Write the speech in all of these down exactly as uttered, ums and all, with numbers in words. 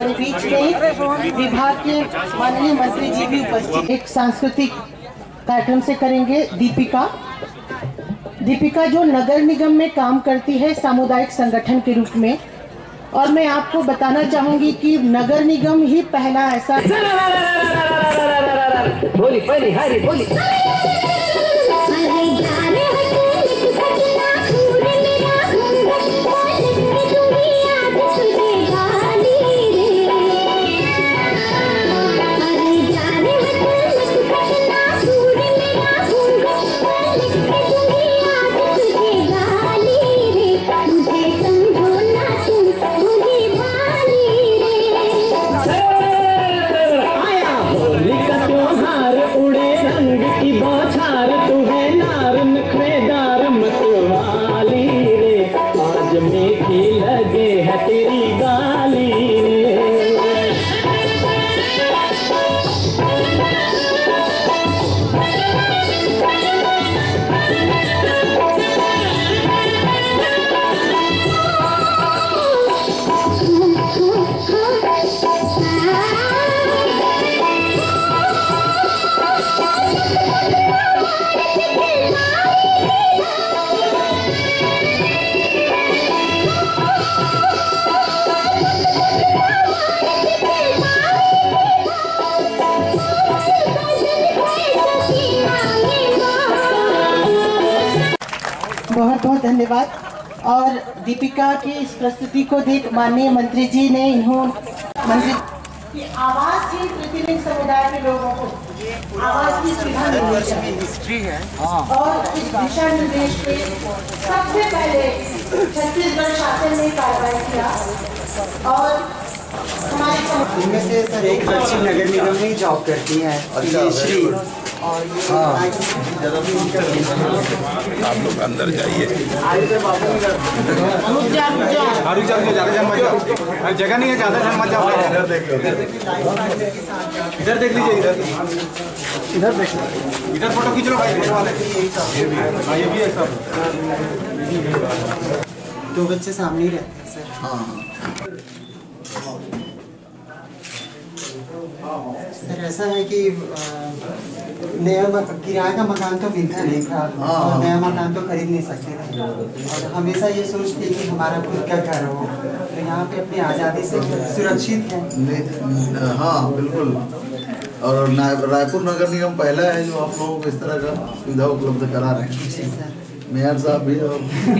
बीच में विभाग के माननीय मंत्री जी भी उपस्थित एक सांस्कृतिक कार्यक्रम से करेंगे। दीपिका दीपिका जो नगर निगम में काम करती है सामुदायिक संगठन के रूप में, और मैं आपको बताना चाहूंगी कि नगर निगम ही पहला ऐसा बोली बोली हरी बोली बहुत बहुत धन्यवाद। और दीपिका की इस प्रस्तुति को देख माननीय मंत्री जी ने इन्हों मंत्री की आवाज ही प्रतिनिधि समुदाय के लोगों को आवाज की सुविधा मिलनी चाहिए और इस दिशा निर्देश पे सबसे पहले छत्तीसगढ़ शासन ने कार्रवाई किया। और हमारे इनमें से सर एक बच्ची नगर निगम में जॉब करती है और श्री और आप लोग अंदर जाइए। जगह नहीं है, ज्यादा जन मत जाओ। इधर देख लो, इधर देख लीजिए, इधर इधर देख लो, इधर फोटो खींच लो भाई। ये भी है सब, दो बच्चे सामने ही रहते हैं सर। हाँ सर ऐसा है कि नया किराए का मकान तो मिलता नहीं था और नया मकान तो खरीद नहीं सकते थे और हमेशा ये सोचते कि हमारा खुद का घर हो, तो यहाँ पे अपनी आज़ादी से सुरक्षित है। हाँ बिल्कुल। और रायपुर नगर निगम पहला है जो आप लोगों को इस तरह का सुविधा उपलब्ध करा रहे हैं। मेयर साहब भी और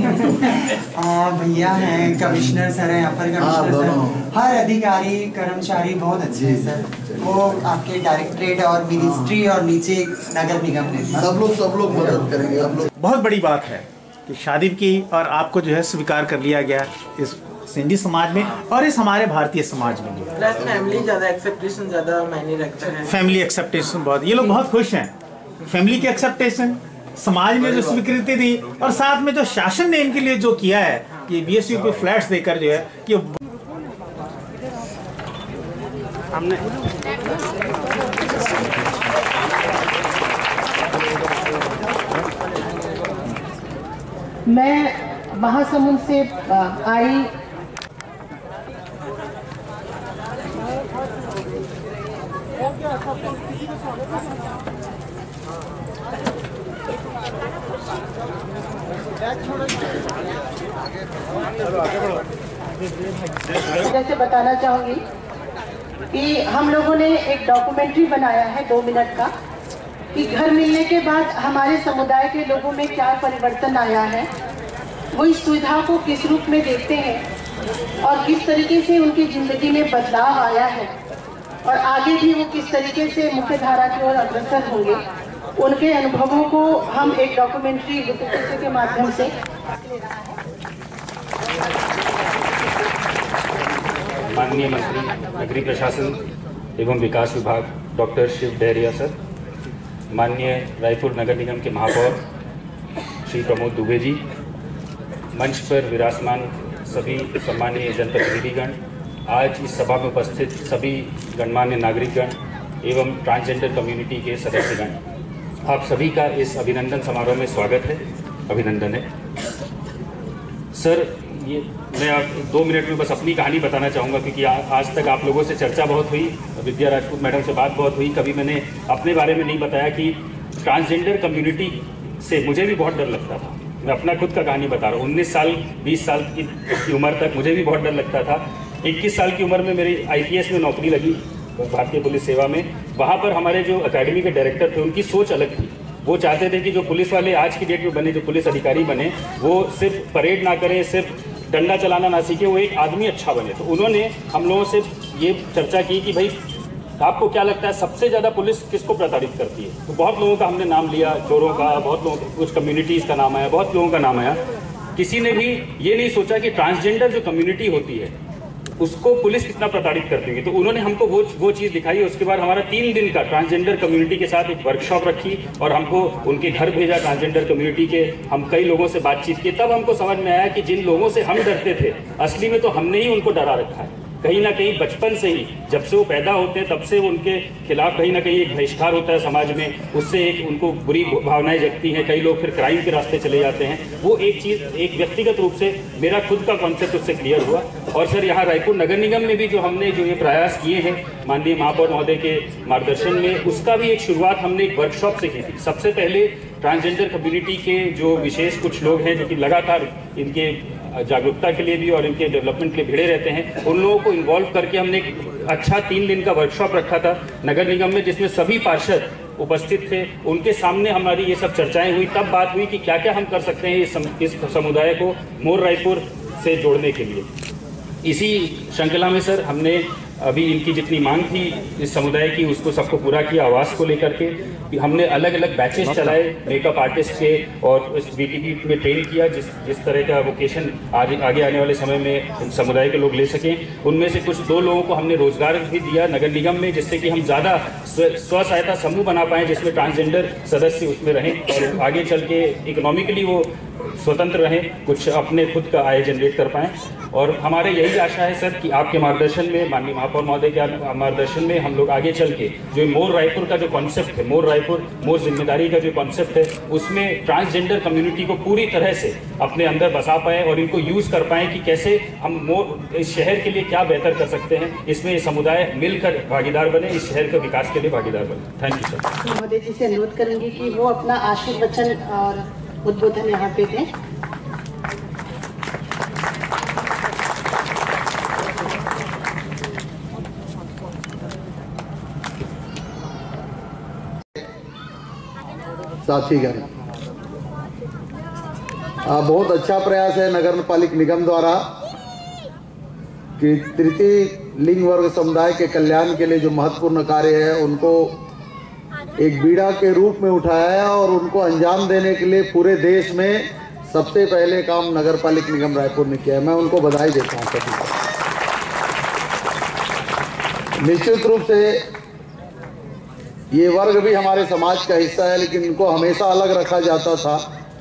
भैया हैं, कमिश्नर सर हैं, अपर कमिश्नर सर, हर अधिकारी कर्मचारी बहुत अच्छे हैं सर। वो आपके डायरेक्टरेट और मिनिस्ट्री और नीचे नगर निगम में सब लोग सब लोग मदद करेंगे। आप लोग बहुत बड़ी बात है कि शादी की और आपको जो है स्वीकार कर लिया गया इस सिंधी समाज में और इस हमारे भारतीय समाज में। जो प्लस फैमिली ज़्यादा एक्सेप्टेशन ज़्यादा मायने रखता है। फैमिली एक्सेप्टेशन बहुत, ये लोग बहुत खुश हैं। फैमिली की एक्सेप्टेशन, समाज में जो स्वीकृति दी और साथ में जो शासन ने इनके लिए जो किया है कि बीएसयू पे फ्लैट्स देकर जो है ये हमने मैं महासमुंद से आई जैसे बताना चाहूंगी कि हम लोगों ने एक डॉक्यूमेंट्री बनाया है दो मिनट का कि घर मिलने के बाद हमारे समुदाय के लोगों में क्या परिवर्तन आया है, वो इस सुविधा को किस रूप में देखते हैं और किस तरीके से उनकी जिंदगी में बदलाव आया है और आगे भी वो किस तरीके से मुख्य धारा की ओर अग्रसर होंगे, उनके अनुभवों को हम एक डॉक्यूमेंट्री के माध्यम से माननीय मंत्री नगरीय प्रशासन एवं विकास विभाग डॉक्टर शिव डहरिया सर, माननीय रायपुर नगर निगम के महापौर श्री प्रमोद दुबे जी, मंच पर विराजमान सभी सम्मानीय जनप्रतिनिधिगण, आज इस सभा में उपस्थित सभी गणमान्य नागरिकगण एवं ट्रांसजेंडर कम्युनिटी के सदस्यगण, आप सभी का इस अभिनंदन समारोह में स्वागत है, अभिनंदन है। सर, ये मैं आप दो मिनट में बस अपनी कहानी बताना चाहूँगा, क्योंकि आ, आज तक आप लोगों से चर्चा बहुत हुई, विद्या राजपूत मैडम से बात बहुत हुई, कभी मैंने अपने बारे में नहीं बताया कि ट्रांसजेंडर कम्युनिटी से मुझे भी बहुत डर लगता था। मैं अपना खुद का कहानी बता रहा हूँ। उन्नीस साल बीस साल की, की उम्र तक मुझे भी बहुत डर लगता था। इक्कीस साल की उम्र में मेरी आई पी एस में नौकरी लगी, भारतीय पुलिस सेवा में। वहाँ पर हमारे जो अकेडमी के डायरेक्टर थे, उनकी सोच अलग थी। वो चाहते थे कि जो पुलिस वाले आज की डेट में बने, जो पुलिस अधिकारी बने, वो सिर्फ परेड ना करें, सिर्फ डंडा चलाना ना सीखे, वो एक आदमी अच्छा बने। तो उन्होंने हम लोगों से ये चर्चा की कि भाई आपको क्या लगता है सबसे ज़्यादा पुलिस किसको प्रताड़ित करती है? तो बहुत लोगों का हमने नाम लिया, चोरों का, बहुत लोगों, कुछ कम्युनिटीज़ का नाम आया, बहुत लोगों का नाम आया। किसी ने भी ये नहीं सोचा कि ट्रांसजेंडर जो कम्युनिटी होती है उसको पुलिस कितना प्रताड़ित करती है। तो उन्होंने हमको वो वो चीज़ दिखाई। उसके बाद हमारा तीन दिन का ट्रांसजेंडर कम्युनिटी के साथ एक वर्कशॉप रखी और हमको उनके घर भेजा ट्रांसजेंडर कम्युनिटी के। हम कई लोगों से बातचीत की, तब हमको समझ में आया कि जिन लोगों से हम डरते थे, असली में तो हमने ही उनको डरा रखा है। कहीं ना कहीं बचपन से ही, जब से वो पैदा होते हैं तब से उनके खिलाफ कहीं ना कहीं एक बहिष्कार होता है समाज में, उससे एक उनको बुरी भावनाएं जगती हैं। कई लोग फिर क्राइम के रास्ते चले जाते हैं। वो एक चीज़, एक व्यक्तिगत रूप से मेरा खुद का कॉन्सेप्ट उससे क्लियर हुआ। और सर यहाँ रायपुर नगर निगम में भी जो हमने जो ये प्रयास किए हैं माननीय महापौर महोदय के मार्गदर्शन में, उसका भी एक शुरुआत हमने एक वर्कशॉप से की थी। सबसे पहले ट्रांसजेंडर कम्युनिटी के जो विशेष कुछ लोग हैं जो कि लगातार इनके जागरूकता के लिए भी और इनके डेवलपमेंट के लिए भिड़े रहते हैं, उन लोगों को इन्वॉल्व करके हमने एक अच्छा तीन दिन का वर्कशॉप रखा था नगर निगम में, जिसमें सभी पार्षद उपस्थित थे। उनके सामने हमारी ये सब चर्चाएं हुई। तब बात हुई कि क्या क्या हम कर सकते हैं इस, सम, इस समुदाय को मोर रायपुर से जोड़ने के लिए। इसी श्रृंखला में सर हमने अभी इनकी जितनी मांग थी इस समुदाय की, उसको सबको पूरा किया। आवास को लेकर के हमने अलग अलग बैचेस चलाए मेकअप आर्टिस्ट के, और इस बी टी पी में ट्रेन किया जिस जिस तरह का वोकेशन आगे आगे आने वाले समय में समुदाय के लोग ले सकें। उनमें से कुछ दो लोगों को हमने रोजगार भी दिया नगर निगम में, जिससे कि हम ज़्यादा स्व सहायता समूह बना पाएँ जिसमें ट्रांसजेंडर सदस्य उसमें रहें और आगे चल के इकोनॉमिकली वो स्वतंत्र रहें, कुछ अपने खुद का आय जनरेट कर पाएँ। और हमारे यही आशा है सर कि आपके मार्गदर्शन में, माननीय महापौर महोदय के मार्गदर्शन में, हम लोग आगे चल के जो मोर रायपुर का जो कॉन्सेप्ट है, मोर रायपुर मोर जिम्मेदारी का जो कॉन्सेप्ट है, उसमें ट्रांसजेंडर कम्युनिटी को पूरी तरह से अपने अंदर बसा पाएँ और इनको यूज़ कर पाएँ कि कैसे हम मोर इस शहर के लिए क्या बेहतर कर सकते हैं। इसमें ये समुदाय मिलकर भागीदार बने, इस शहर के विकास के लिए भागीदार बने। Thank you sir. महोदय जी से अनुरोध करेंगे कि वो अपना आशीर्वचन और उद्बोधन यहाँ पे दें। साथीगण, बहुत अच्छा प्रयास है नगर पालिका निगम द्वारा कि तृतीय लिंग वर्ग समुदाय के कल्याण के लिए जो महत्वपूर्ण कार्य है उनको एक बीड़ा के रूप में उठाया है और उनको अंजाम देने के लिए पूरे देश में सबसे पहले काम नगर पालिका निगम रायपुर ने किया है। मैं उनको बधाई देता हूँ सभी को। निश्चित रूप से ये वर्ग भी हमारे समाज का हिस्सा है, लेकिन इनको हमेशा अलग रखा जाता था।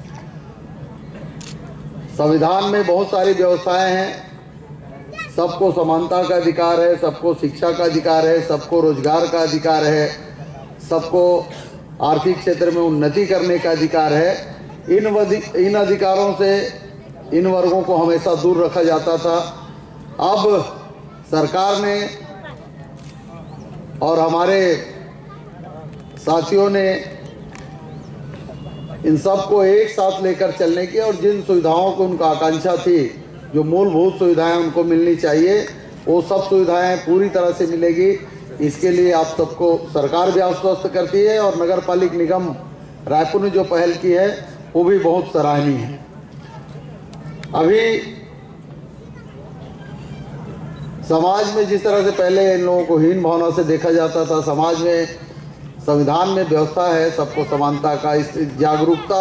संविधान में बहुत सारी व्यवस्थाएं हैं, सबको समानता का अधिकार है, सबको शिक्षा का अधिकार है, सबको रोजगार का अधिकार है, सबको आर्थिक क्षेत्र में उन्नति करने का अधिकार है। इन इन अधिकारों से इन वर्गों को हमेशा दूर रखा जाता था। अब सरकार ने और हमारे साथियों ने इन सबको एक साथ लेकर चलने की, और जिन सुविधाओं को उनका आकांक्षा थी, जो मूलभूत सुविधाएं उनको मिलनी चाहिए, वो सब सुविधाएं पूरी तरह से मिलेगी। इसके लिए आप सबको सरकार भी आश्वस्त करती है और नगर पालिका निगम रायपुर ने जो पहल की है वो भी बहुत सराहनीय है। अभी समाज में जिस तरह से पहले इन लोगों को हीन भावना से देखा जाता था, समाज में संविधान में व्यवस्था है सबको समानता का। इस जागरूकता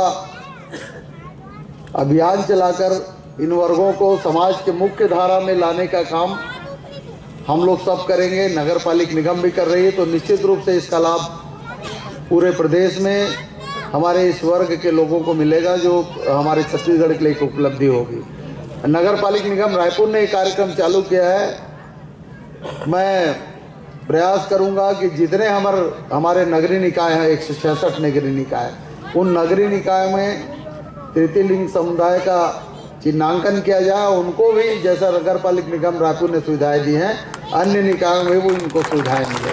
अभियान चलाकर इन वर्गों को समाज के मुख्य धारा में लाने का काम हम लोग सब करेंगे, नगर पालिका निगम भी कर रही है। तो निश्चित रूप से इसका लाभ पूरे प्रदेश में हमारे इस वर्ग के लोगों को मिलेगा, जो हमारे छत्तीसगढ़ के लिए एक उपलब्धि होगी। नगर पालिका निगम रायपुर ने एक कार्यक्रम चालू किया है। मैं प्रयास करूंगा कि जितने हमारे हमारे नगरीय निकाय हैं, एक सौ छियासठ नगरीय निकाय, उन नगरीय निकाय में तृतीय लिंग समुदाय का चिन्हांकन किया जाए, उनको भी जैसा नगर पालिक निगम रायपुर ने सुविधाएं दी हैं अन्य निकायों में वो इनको सुविधाएं मिले।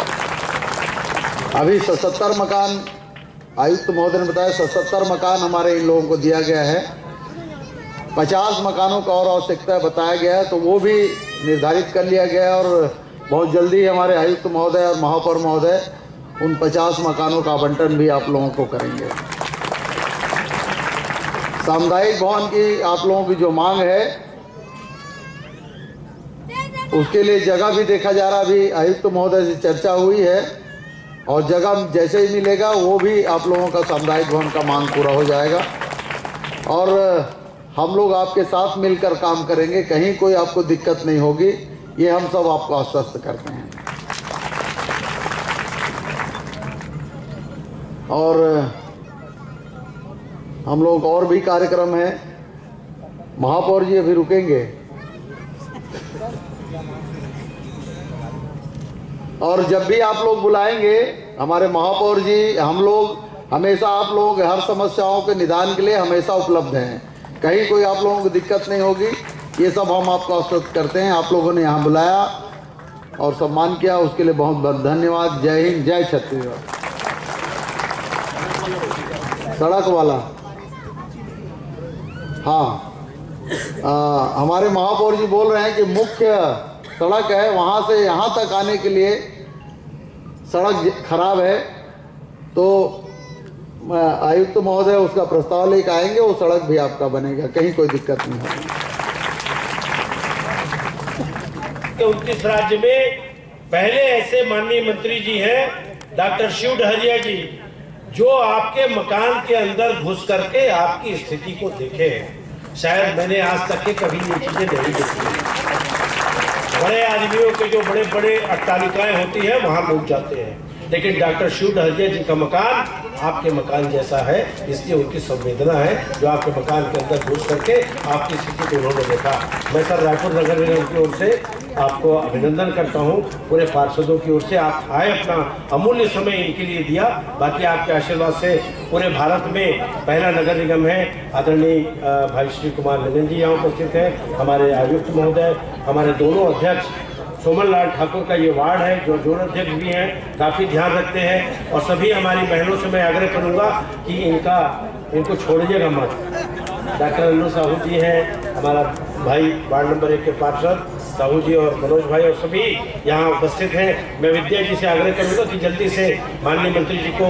अभी सतहत्तर मकान आयुक्त महोदय ने बताया, सतहत्तर मकान हमारे इन लोगों को दिया गया है। पचास मकानों का और आवश्यकता बताया गया है, तो वो भी निर्धारित कर लिया गया है और बहुत जल्दी हमारे आयुक्त महोदय और महापौर महोदय उन पचास मकानों का आवंटन भी आप लोगों को करेंगे। सामुदायिक भवन की आप लोगों की जो मांग है उसके लिए जगह भी देखा जा रहा, अभी आयुक्त महोदय से चर्चा हुई है और जगह जैसे ही मिलेगा वो भी आप लोगों का सामुदायिक भवन का मांग पूरा हो जाएगा और हम लोग आपके साथ मिलकर काम करेंगे, कहीं कोई आपको दिक्कत नहीं होगी, ये हम सब आपको आश्वस्त करते हैं। और हम लोग और भी कार्यक्रम है, महापौर जी अभी रुकेंगे और जब भी आप लोग बुलाएंगे हमारे महापौर जी, हम लोग हमेशा आप लोगों के हर समस्याओं के निदान के लिए हमेशा उपलब्ध हैं, कहीं कोई आप लोगों को दिक्कत नहीं होगी, ये सब हम आपको आश्वस्त करते हैं। आप लोगों ने यहाँ बुलाया और सम्मान किया, उसके लिए बहुत बहुत धन्यवाद। जय हिंद, जय छत्तीसगढ़। सड़क वाला, हाँ, आ, हमारे महापौर जी बोल रहे हैं कि मुख्य सड़क है, वहाँ से यहाँ तक आने के लिए सड़क खराब है, तो आयुक्त तो महोदय उसका प्रस्ताव लेकर आएंगे, वो सड़क भी आपका बनेगा, कहीं कोई दिक्कत नहीं होगी। उनतीस राज्य में पहले ऐसे माननीय मंत्री जी हैं डॉक्टर शिव डहरिया जी, जो आपके मकान के अंदर घुस करके आपकी स्थिति को देखे हैं। शायद मैंने आज तक के कभी ये चीजें नहीं देखी। बड़े आदमियों के जो बड़े बड़े अट्टालिकाएं होती है वहां लोग जाते हैं, लेकिन डॉक्टर शिव डहरिया जी का मकान आपके मकान जैसा है, इसलिए उनकी संवेदना है जो आपके मकान के अंदर घुस करके आपकी स्थिति को उन्होंने देखा। मैं सर रायपुर नगर निगम की ओर से आपको अभिनंदन करता हूँ, पूरे पार्षदों की ओर से आप आए, अपना अमूल्य समय इनके लिए दिया। बाकी आपके आशीर्वाद से पूरे भारत में पहला नगर निगम है। आदरणीय भाई श्री कुमार नंदन जी यहाँ उपस्थित है, हमारे आयुक्त महोदय, हमारे दोनों अध्यक्ष, सोमन लाल ठाकुर का ये वार्ड है जो जोन अध्यक्ष भी हैं, काफ़ी ध्यान रखते हैं। और सभी हमारी बहनों से मैं आग्रह करूंगा कि इनका इनको छोड़िएगा मत। डॉक्टर अल्लू साहू जी हैं, हमारा भाई वार्ड नंबर एक के पार्षद साहू जी और मनोज भाई और सभी यहाँ उपस्थित हैं। मैं विद्या जी से आग्रह करूंगा कि जल्दी से माननीय मंत्री जी को